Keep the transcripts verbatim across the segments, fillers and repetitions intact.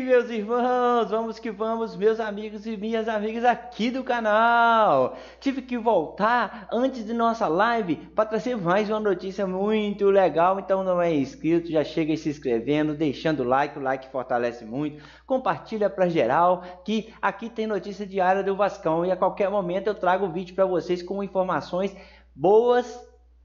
meus irmãos, vamos que vamos, meus amigos e minhas amigas aqui do canal. Tive que voltar antes de nossa live para trazer mais uma notícia muito legal. Então não é inscrito, já chega aí se inscrevendo, deixando o like, o like fortalece muito. Compartilha para geral que aqui tem notícia diária do Vascão e a qualquer momento eu trago vídeo para vocês com informações boas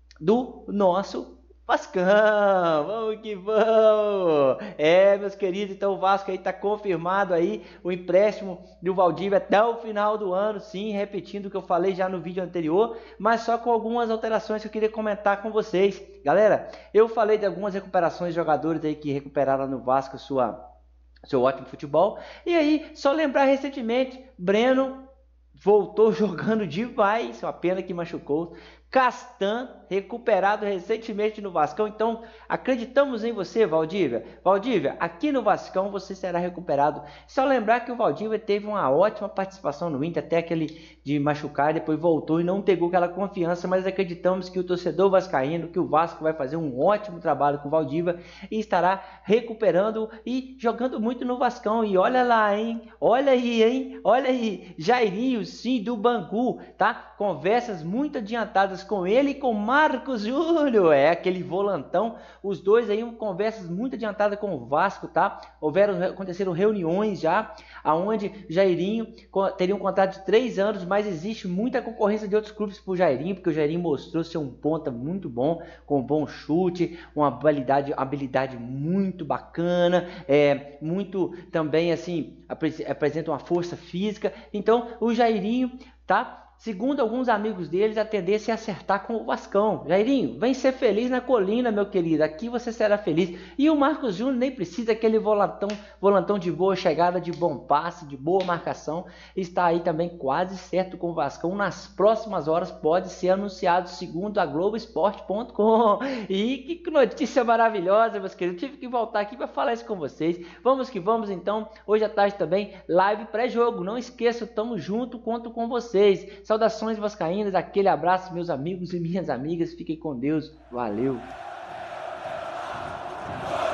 do nosso Vascão. Vamos que vamos! É, meus queridos, então o Vasco aí tá confirmado aí o empréstimo do Valdívia até o final do ano, sim, repetindo o que eu falei já no vídeo anterior, mas só com algumas alterações que eu queria comentar com vocês. Galera, eu falei de algumas recuperações de jogadores aí que recuperaram no Vasco sua, seu ótimo futebol, e aí, só lembrar recentemente, Breno voltou jogando demais, uma pena que machucou. Castan, recuperado recentemente no Vascão. Então, acreditamos em você, Valdívia. Valdívia, aqui no Vascão você será recuperado. Só lembrar que o Valdívia teve uma ótima participação no Inter, até aquele de machucar, depois voltou e não pegou aquela confiança, mas acreditamos que o torcedor vascaíno, que o Vasco vai fazer um ótimo trabalho com o Valdívia e estará recuperando e jogando muito no Vascão. E olha lá, hein? Olha aí, hein? Olha aí, Jairinho, sim, do Bangu, tá? Conversas muito adiantadas com ele e com Marcos Júnior, é aquele volantão, os dois aí conversas muito adiantadas com o Vasco, tá? Houveram, aconteceram reuniões já, aonde Jairinho teria um contrato de três anos, mas existe muita concorrência de outros clubes pro Jairinho, porque o Jairinho mostrou ser um ponta muito bom, com um bom chute, uma habilidade, habilidade muito bacana, é, muito também assim, apresenta uma força física, então o Jairinho, tá? Segundo alguns amigos deles, a tendência é acertar com o Vascão. Jairinho, vem ser feliz na colina, meu querido. Aqui você será feliz. E o Marcos Júnior nem precisa, aquele volantão, volantão de boa chegada, de bom passe, de boa marcação. Está aí também quase certo com o Vascão. Nas próximas horas pode ser anunciado, segundo a Globo Esporte ponto com. E que notícia maravilhosa, meus queridos. Tive que voltar aqui para falar isso com vocês. Vamos que vamos, então. Hoje à tarde também, live pré-jogo. Não esqueçam, tamo junto, conto com vocês. Saudações vascaínas, aquele abraço, meus amigos e minhas amigas. Fiquem com Deus. Valeu!